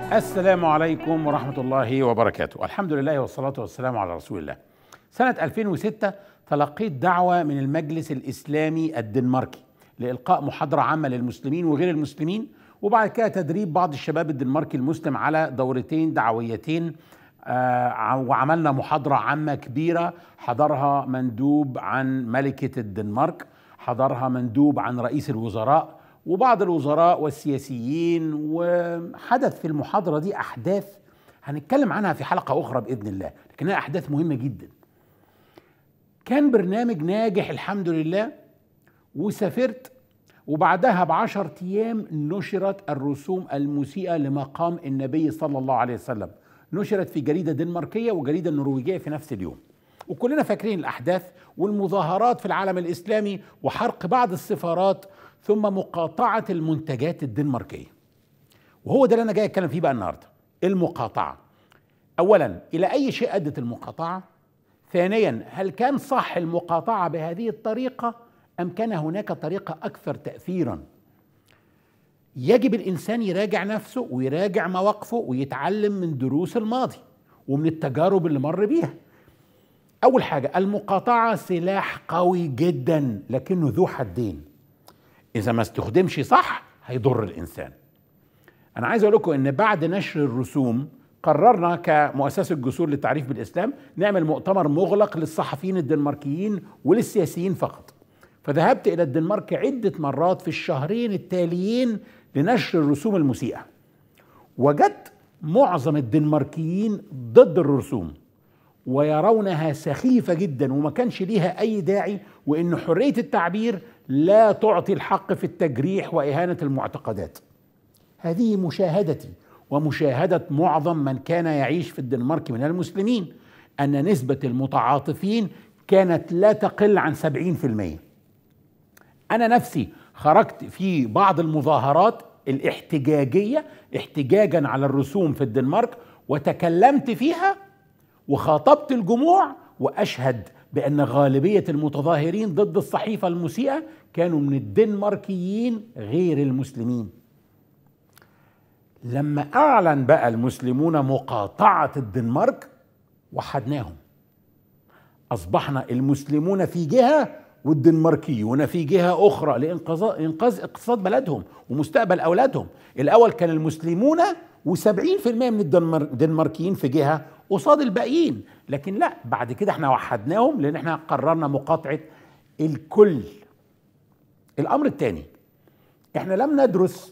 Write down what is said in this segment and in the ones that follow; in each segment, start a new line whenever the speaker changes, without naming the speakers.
السلام عليكم ورحمة الله وبركاته. الحمد لله والصلاة والسلام على رسول الله. سنة 2006 تلقيت دعوة من المجلس الإسلامي الدنماركي لإلقاء محاضرة عامة للمسلمين وغير المسلمين، وبعد كده تدريب بعض الشباب الدنماركي المسلم على دورتين دعويتين. وعملنا محاضرة عامة كبيرة حضرها مندوب عن ملكة الدنمارك، حضرها مندوب عن رئيس الوزراء وبعض الوزراء والسياسيين، وحدث في المحاضرة دي أحداث هنتكلم عنها في حلقة أخرى بإذن الله، لكنها أحداث مهمة جدا. كان برنامج ناجح الحمد لله، وسافرت وبعدها ب10 أيام نشرت الرسوم المسيئة لمقام النبي صلى الله عليه وسلم، نشرت في جريدة دنماركية وجريدة نرويجية في نفس اليوم. وكلنا فاكرين الأحداث والمظاهرات في العالم الإسلامي وحرق بعض السفارات ثم مقاطعة المنتجات الدنماركية. وهو ده اللي أنا جاي أتكلم فيه بقى النهاردة، المقاطعة. أولا، إلى أي شيء أدت المقاطعة؟ ثانيا، هل كان صح المقاطعة بهذه الطريقة أم كان هناك طريقة أكثر تأثيرا؟ يجب الإنسان يراجع نفسه ويراجع مواقفه ويتعلم من دروس الماضي ومن التجارب اللي مر بيها. أول حاجة، المقاطعة سلاح قوي جدا لكنه ذو حدين، إذا ما استخدمش صح هيضر الإنسان. أنا عايز أقول لكم إن بعد نشر الرسوم قررنا كمؤسسة جسور للتعريف بالإسلام نعمل مؤتمر مغلق للصحفيين الدنماركيين وللسياسيين فقط. فذهبت إلى الدنمارك عدة مرات في الشهرين التاليين لنشر الرسوم المسيئة، وجدت معظم الدنماركيين ضد الرسوم ويرونها سخيفة جدا وما كانش ليها أي داعي، وإن حرية التعبير لا تعطي الحق في التجريح وإهانة المعتقدات. هذه مشاهدتي ومشاهدة معظم من كان يعيش في الدنمارك من المسلمين، أن نسبة المتعاطفين كانت لا تقل عن 70%. أنا نفسي خرجت في بعض المظاهرات الاحتجاجية احتجاجا على الرسوم في الدنمارك وتكلمت فيها وخاطبت الجموع، وأشهد بأن غالبية المتظاهرين ضد الصحيفة المسيئة كانوا من الدنماركيين غير المسلمين. لما أعلن بقى المسلمون مقاطعة الدنمارك وحدناهم، أصبحنا المسلمون في جهة والدنماركيون في جهة أخرى لإنقاذ اقتصاد بلدهم ومستقبل أولادهم. الأول كان المسلمون و70% من الدنماركيين في جهة قصاد الباقيين، لكن لا، بعد كده احنا وحدناهم لأن احنا قررنا مقاطعة الكل. الأمر الثاني، احنا لم ندرس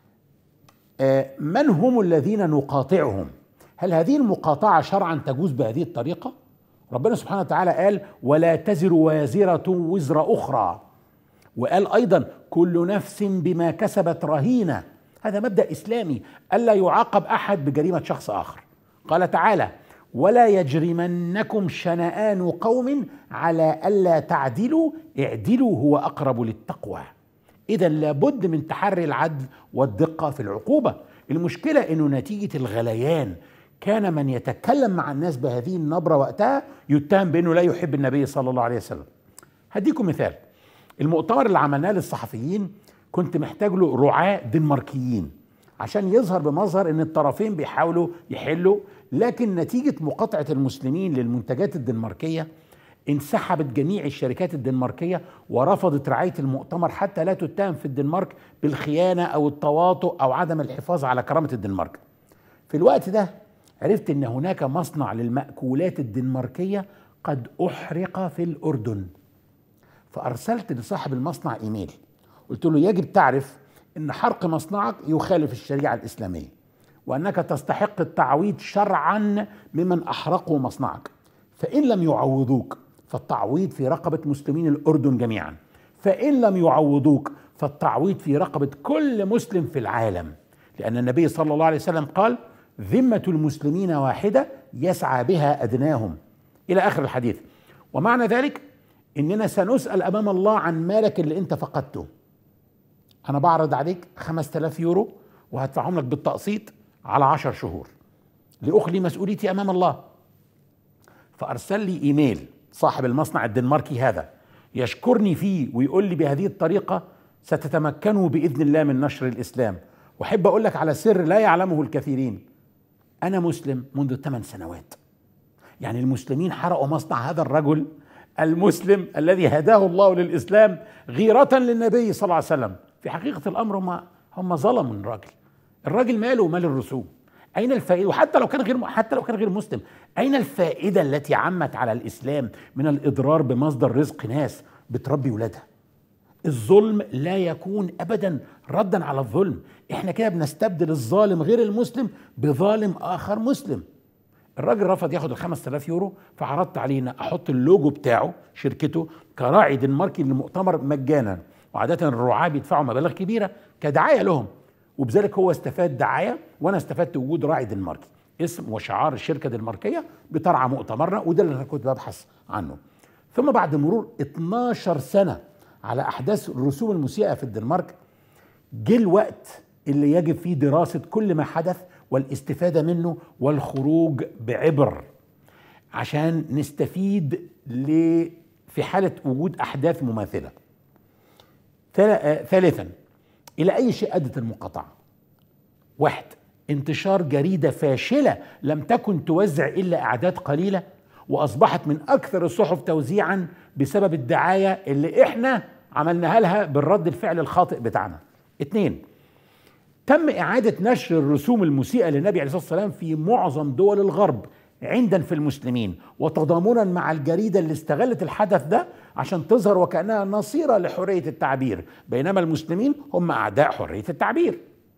من هم الذين نقاطعهم. هل هذه المقاطعة شرعا تجوز بهذه الطريقة؟ ربنا سبحانه وتعالى قال: ولا تزر وازرة وزر أخرى، وقال أيضا: كل نفس بما كسبت رهينة. هذا مبدأ إسلامي، ألا يعاقب أحد بجريمة شخص آخر. قال تعالى: ولا يجرمنكم شنآن قوم على ألا تعدلوا اعدلوا هو أقرب للتقوى. إذا لابد من تحري العدل والدقة في العقوبة. المشكلة إنه نتيجة الغليان كان من يتكلم مع الناس بهذه النبرة وقتها يتهم بأنه لا يحب النبي صلى الله عليه وسلم. هديكم مثال، المؤتمر اللي عملناه للصحفيين كنت محتاج له رعاة دنماركيين عشان يظهر بمظهر ان الطرفين بيحاولوا يحلوا، لكن نتيجة مقاطعة المسلمين للمنتجات الدنماركية انسحبت جميع الشركات الدنماركية ورفضت رعاية المؤتمر حتى لا تتهم في الدنمارك بالخيانة أو التواطؤ أو عدم الحفاظ على كرامة الدنمارك. في الوقت ده عرفت ان هناك مصنع للمأكولات الدنماركية قد أحرق في الأردن، فأرسلت لصاحب المصنع إيميل قلت له: يجب تعرف ان حرق مصنعك يخالف الشريعة الإسلامية، وأنك تستحق التعويض شرعا ممن أحرقوا مصنعك، فإن لم يعوضوك فالتعويض في رقبة مسلمين الأردن جميعا، فإن لم يعوضوك فالتعويض في رقبة كل مسلم في العالم، لأن النبي صلى الله عليه وسلم قال: ذمة المسلمين واحدة يسعى بها أدناهم، إلى آخر الحديث. ومعنى ذلك إننا سنسأل أمام الله عن مالك اللي أنت فقدته. أنا بعرض عليك 5000 يورو وهدفعهم لك بالتقسيط على 10 شهور لأخلي مسؤوليتي أمام الله. فأرسل لي إيميل صاحب المصنع الدنماركي هذا يشكرني فيه ويقول لي: بهذه الطريقة ستتمكنوا بإذن الله من نشر الإسلام. واحب اقول لك على سر لا يعلمه الكثيرين، انا مسلم منذ 8 سنوات. يعني المسلمين حرقوا مصنع هذا الرجل المسلم الذي هداه الله للإسلام غيرة للنبي صلى الله عليه وسلم. في حقيقة الأمر هم ظلموا الراجل ماله ومال الرسوم. أين الفائدة؟ وحتى لو كان غير مسلم، أين الفائدة التي عمت على الإسلام من الإضرار بمصدر رزق ناس بتربي ولادها؟ الظلم لا يكون أبدا ردا على الظلم. احنا كده بنستبدل الظالم غير المسلم بظالم آخر مسلم. الراجل رفض ياخد ال5000 يورو، فعرضت عليه ان احط اللوجو بتاعه شركته كراعي دنماركي للمؤتمر مجانا، وعاده الرعاة بيدفعوا مبالغ كبيره كدعايه لهم، وبذلك هو استفاد دعايه وانا استفدت وجود راعي دنماركي. اسم وشعار الشركه الدنماركيه بترعى مؤتمرنا، وده اللي انا كنت ببحث عنه. ثم بعد مرور 12 سنه على احداث الرسوم المسيئه في الدنمارك، جه الوقت اللي يجب فيه دراسه كل ما حدث والاستفادة منه والخروج بعبر عشان نستفيد في حالة وجود أحداث مماثلة. ثالثا، إلى أي شيء أدت المقاطعة؟ 1. انتشار جريدة فاشلة لم تكن توزع إلا أعداد قليلة، وأصبحت من أكثر الصحف توزيعا بسبب الدعاية اللي إحنا عملناها لها بالرد الفعل الخاطئ بتاعنا. 2. تم إعادة نشر الرسوم المسيئة للنبي عليه الصلاة والسلام في معظم دول الغرب عندا في المسلمين، وتضامنا مع الجريدة اللي استغلت الحدث ده عشان تظهر وكأنها نصيرة لحرية التعبير، بينما المسلمين هم أعداء حرية التعبير.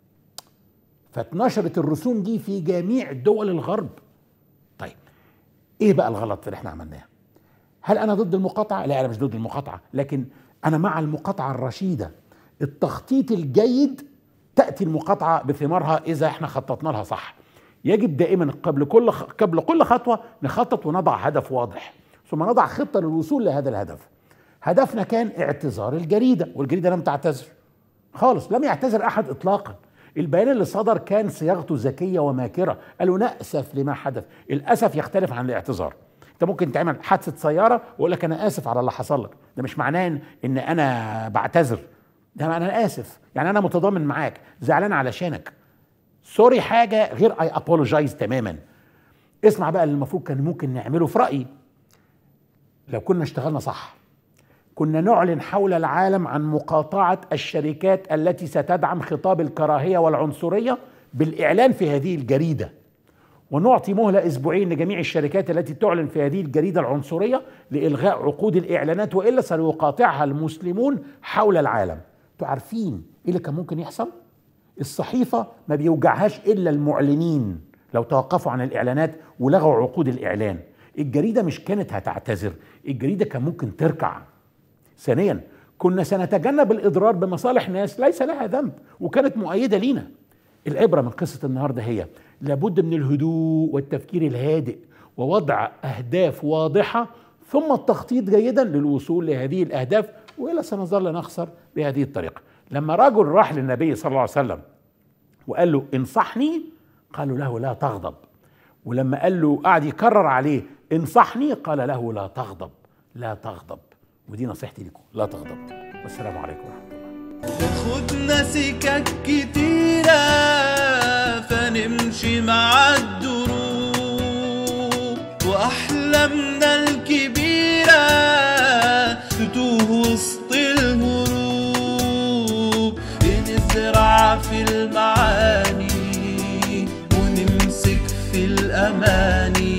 فاتنشرت الرسوم دي في جميع دول الغرب. طيب إيه بقى الغلط اللي احنا عملناه؟ هل أنا ضد المقاطعة؟ لا، أنا مش ضد المقاطعة، لكن أنا مع المقاطعة الرشيدة. التخطيط الجيد تأتي المقاطعة بثمارها إذا احنا خططنا لها صح. يجب دائما قبل كل خطوة نخطط ونضع هدف واضح، ثم نضع خطة للوصول لهذا الهدف. هدفنا كان اعتذار الجريدة، والجريدة لم تعتذر خالص، لم يعتذر أحد إطلاقا. البيان اللي صدر كان صياغته ذكية وماكرة، قالوا نأسف لما حدث. الأسف يختلف عن الاعتذار. انت ممكن تعمل حادثة سيارة ويقول لك أنا آسف على اللي حصل لك، ده مش معناه إن أنا بعتذر، ده انا اسف، يعني انا متضامن معاك، زعلان علشانك، سوري حاجه غير اي ابولوجايز تماما. اسمع بقى اللي المفروض كان ممكن نعمله في رايي لو كنا اشتغلنا صح. كنا نعلن حول العالم عن مقاطعه الشركات التي ستدعم خطاب الكراهيه والعنصريه بالاعلان في هذه الجريده، ونعطي مهله 2 أسبوع لجميع الشركات التي تعلن في هذه الجريده العنصريه لالغاء عقود الاعلانات، والا سيقاطعها المسلمون حول العالم. انتوا عارفين ايه اللي كان ممكن يحصل؟ الصحيفه ما بيوجعهاش الا المعلنين لو توقفوا عن الاعلانات ولغوا عقود الاعلان. الجريده مش كانت هتعتذر، الجريده كان ممكن تركع. ثانيا، كنا سنتجنب الاضرار بمصالح ناس ليس لها ذنب وكانت مؤيده لينا. العبره من قصه النهارده هي لابد من الهدوء والتفكير الهادئ ووضع اهداف واضحه، ثم التخطيط جيدا للوصول لهذه الاهداف، والا سنظل نخسر بهذه الطريقه. لما رجل راح للنبي صلى الله عليه وسلم وقال له انصحني، قالوا له لا تغضب. ولما قال له قعد يكرر عليه انصحني، قال له لا تغضب لا تغضب. ودي نصيحتي لكم، لا تغضب. والسلام عليكم ورحمه الله.
خدنا سكك كتيرة فنمشي مع الدروب، وأحلامنا الكبيرة تتوه وسط الهروب. بنزرع في المعاني ونمسك في الأماني،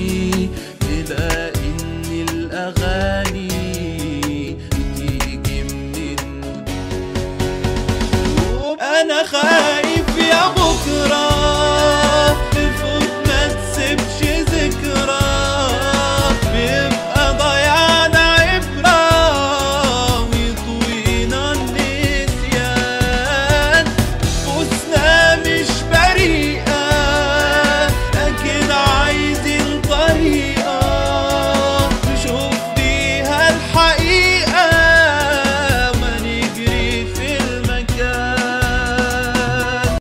نلاقي إن الأغاني بتيجي من النجوم. أنا